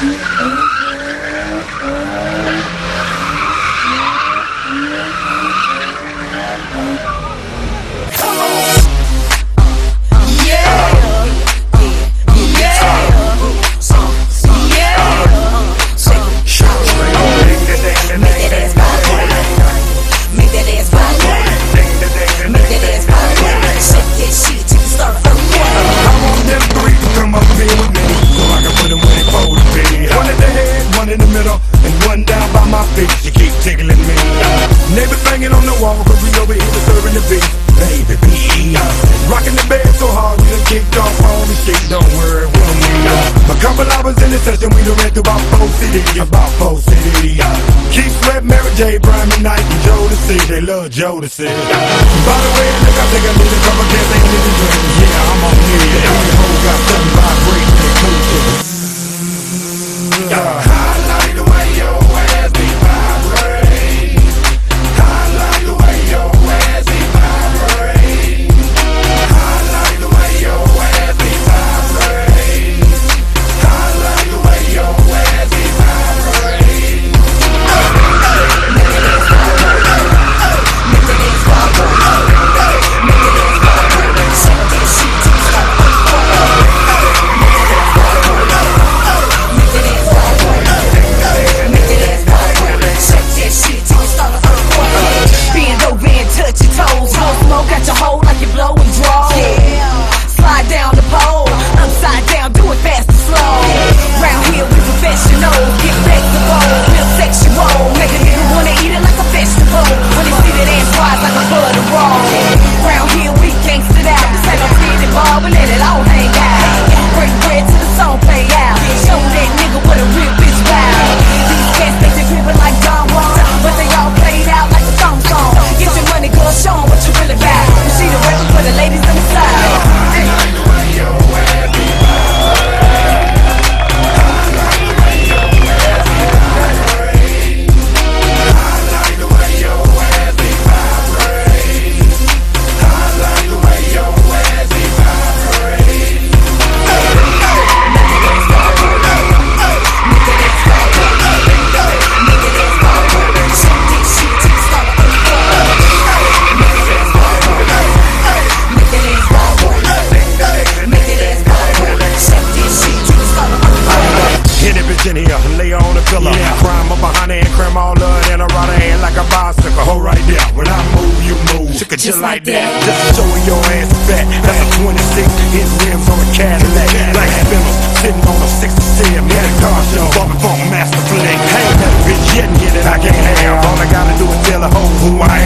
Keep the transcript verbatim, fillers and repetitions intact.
They love Jodeci. By the way, look, I think I need a couple cans, ain't need a drink. Yeah, I'm on here. Yeah, the whole got something vibrating and cool. Yeah. I like the way your ass be vibrating. I like the way your ass be vibrating. I like the way your ass be vibrating. I like the way your ass be vibrating. Got your hold like you blow and draw. Yeah. Slide down the pole, upside down, do it fast and slow. Round here we professional, get flexible, real sexual. Make a nigga wanna eat it like a vegetable. When they see that ass rise like a butter roll. Round here we gangsta out. This ain't no titty bar, but let it all hang out. Break bread till the song play out. Show that nigga what a real bitch bout. These cats think they drippin' like Don Juan, but they all played out like a thong song. Get your money, girl, show 'em what you really about. See the record for the ladies on the side. Hey. I like the way your ass be vibrating. I like the way your ass be vibrating. I like the way your ass be vibrating. I like the way your ass be vibrating. In here, lay her on the pillow. Yeah. Crime up behind her and cram all of it in her right hand like a bicycle. Hold right there. When I move, you move. Chick just, just like that. that. Just showing your ass fat. That's a twenty-six hit rims on a Cadillac. Black spinners sitting on a sixty-seven. Yeah, the car show. Bumping funk master flick. Hey, that bitch yet and get it. I can't have. All I gotta do is tell her who I